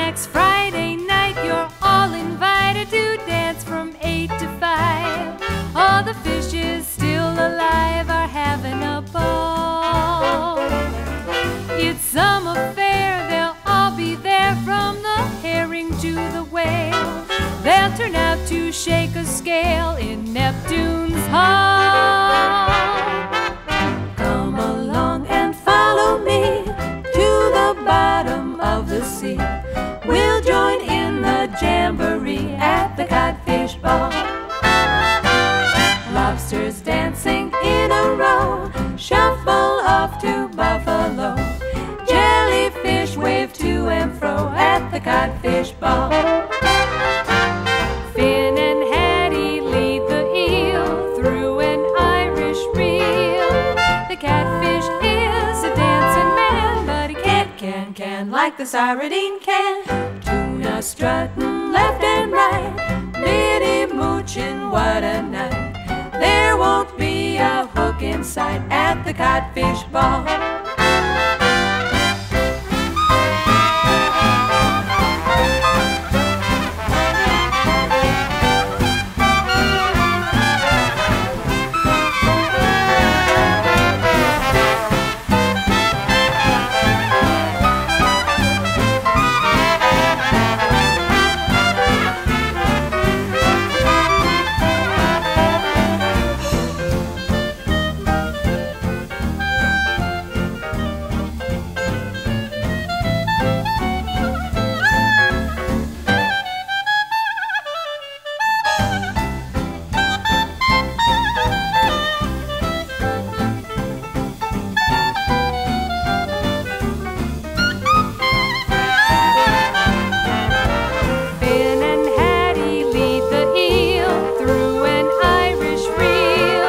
Next Friday night, you're all invited to dance from 8 to 5. All the fishes still alive are having a ball. It's summer fair, they'll all be there from the herring to the whale. They'll turn out to shake a scale in Neptune's hall. Come along and follow me to the bottom of the sea. We'll join in the jamboree at the Codfish Ball. Lobsters dancing in a row shuffle off to Buffalo. Jellyfish wave to and fro at the Codfish Ball. Finn and Hattie lead the eel through an Irish reel. The catfish is a dancing man, but he can like the sardine can. Tuna strutting left and right, Minnie mooching, what a night. There won't be a hook in sight at the Codfish Ball.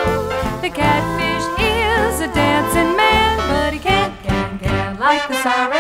Like the siren.